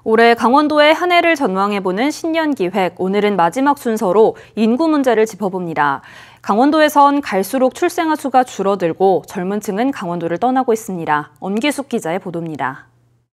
올해 강원도의 한 해를 전망해보는 신년기획, 오늘은 마지막 순서로 인구 문제를 짚어봅니다. 강원도에선 갈수록 출생아 수가 줄어들고 젊은 층은 강원도를 떠나고 있습니다. 엄기숙 기자의 보도입니다.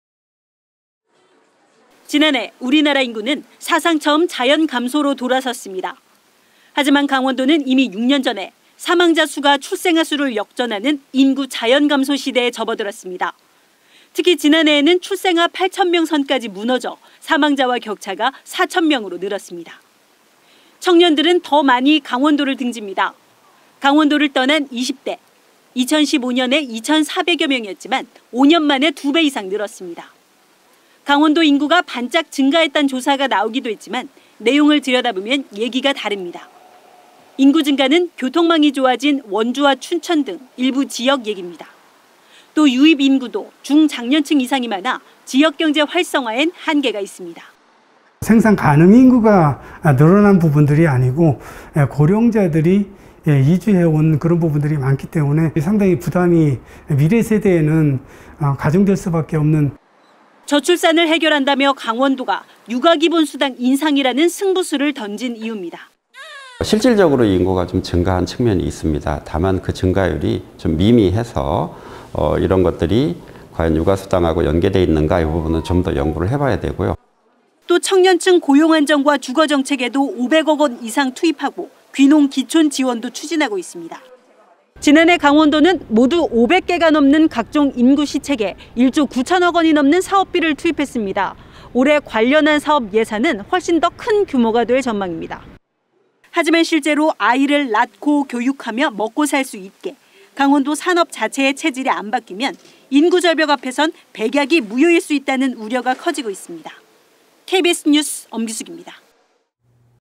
지난해 우리나라 인구는 사상 처음 자연 감소로 돌아섰습니다. 하지만 강원도는 이미 6년 전에 사망자 수가 출생아 수를 역전하는 인구 자연 감소 시대에 접어들었습니다. 특히 지난해에는 출생아 8,000명 선까지 무너져 사망자와 격차가 4,000명으로 늘었습니다. 청년들은 더 많이 강원도를 등집니다. 강원도를 떠난 20대. 2015년에 2,400여 명이었지만 5년 만에 2배 이상 늘었습니다. 강원도 인구가 반짝 증가했다는 조사가 나오기도 했지만 내용을 들여다보면 얘기가 다릅니다. 인구 증가는 교통망이 좋아진 원주와 춘천 등 일부 지역 얘기입니다. 또 유입 인구도 중장년층 이상이 많아 지역 경제 활성화엔 한계가 있습니다. 생산 가능 인구가 늘어난 부분들이 아니고 고령자들이 이주해온 그런 부분들이 많기 때문에 상당히 부담이 미래 세대에는 가중될 수밖에 없는. 저출산을 해결한다며 강원도가 육아기본수당 인상이라는 승부수를 던진 이유입니다. 실질적으로 인구가 좀 증가한 측면이 있습니다. 다만 그 증가율이 좀 미미해서 이런 것들이 과연 육아수당하고 연계되어 있는가 이 부분은 좀 더 연구를 해봐야 되고요. 또 청년층 고용 안정과 주거 정책에도 500억 원 이상 투입하고 귀농 기촌 지원도 추진하고 있습니다. 지난해 강원도는 모두 500개가 넘는 각종 인구 시책에 1조 9천억 원이 넘는 사업비를 투입했습니다. 올해 관련한 사업 예산은 훨씬 더 큰 규모가 될 전망입니다. 하지만 실제로 아이를 낳고 교육하며 먹고 살 수 있게 강원도 산업 자체의 체질이 안 바뀌면 인구 절벽 앞에선 백약이 무효일 수 있다는 우려가 커지고 있습니다. KBS 뉴스 엄기숙입니다.